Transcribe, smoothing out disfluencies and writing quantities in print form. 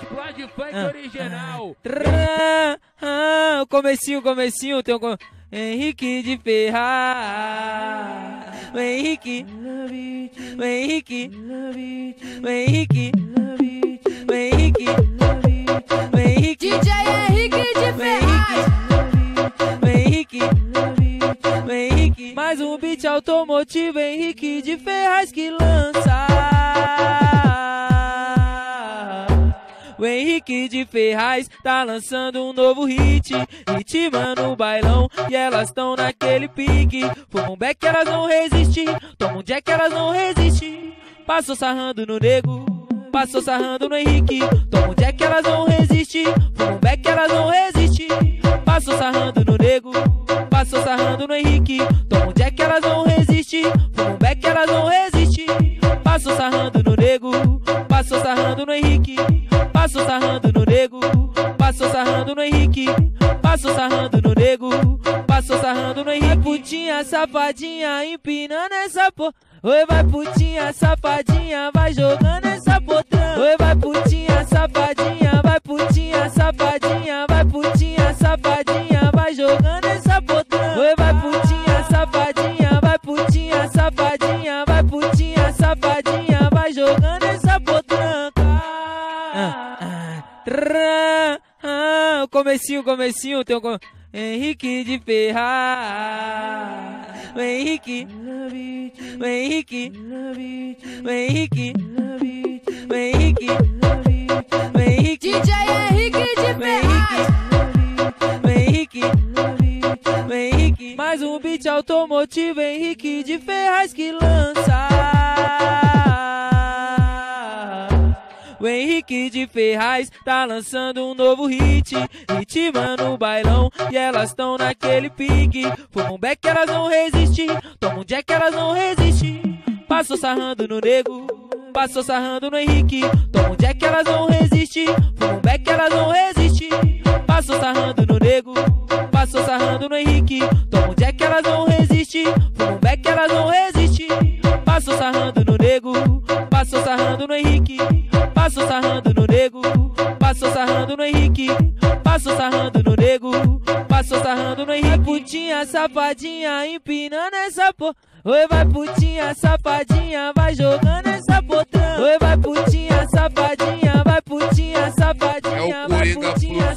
Explode funk original. Comecinho, tem um... Henrique de Ferraz. O Henrique. O Henrique. O Henrique. O Henrique. O Henrique. DJ Henrique de Ferraz. O Henrique. O Henrique. Mais um beat automotivo, Henrique de Ferraz que lança. O Henrique de Ferraz tá lançando um novo hit, ritmando no bailão e elas tão naquele pique. Fuma um beck, elas não resistem, toma um jack, elas não resistem. Passou sarrando no nego, passou sarrando no Henrique. Toma um jack, elas não resistem, fuma um beck, elas não resistem. Passou sarrando no nego, passou sarrando no Henrique. Toma um jack, elas não resistem, fuma um beck, elas não resistem. Passou sarrando no nego, passou sarrando no Henrique. Passou sarrando no nego, passou sarrando no Henrique. Passou sarrando no nego, passou sarrando no Henrique. Vai putinha, safadinha, empinando essa porra. Oi, vai putinha, safadinha, vai jogando essa potranca. Oi, vai putinha, safadinha, vai putinha, safadinha, vai putinha, safadinha, vai jogando essa potranca. Oi, vai putinha, safadinha, vai putinha, safadinha, vai putinha, safadinha, vai jogando essa potranca. Comecinho, tem um... Henrique de Ferraz. O Henrique. O Henrique. O Henrique. O Henrique. O Henrique. DJ Henrique de Ferraz. O Henrique. O Henrique. Mais um beat automotivo, Henrique de Ferraz que lança. O Henrique de Ferraz tá lançando um novo hit, ritmando no bailão e elas tão naquele pique. Fuma um beck, elas não resistem, toma um jack, elas não resistem. Passou sarrando no nego, passou sarrando no Henrique. Toma um jack, elas não resistem, fuma um beck, elas não resistem. Passou sarrando no nego, passou sarrando no Henrique. Toma um jack, elas não resistem, fuma um beck, elas não resistem. Passou sarrando no nego, passou sarrando no Henrique. Passou sarrando no nego, passou sarrando no Henrique. Passou sarrando no nego, passou sarrando no Henrique. Vai putinha, safadinha, empinando essa porra. Oi, vai putinha, safadinha, vai jogando essa potranca. Oi, vai putinha, safadinha, vai putinha, safadinha, vai putinha,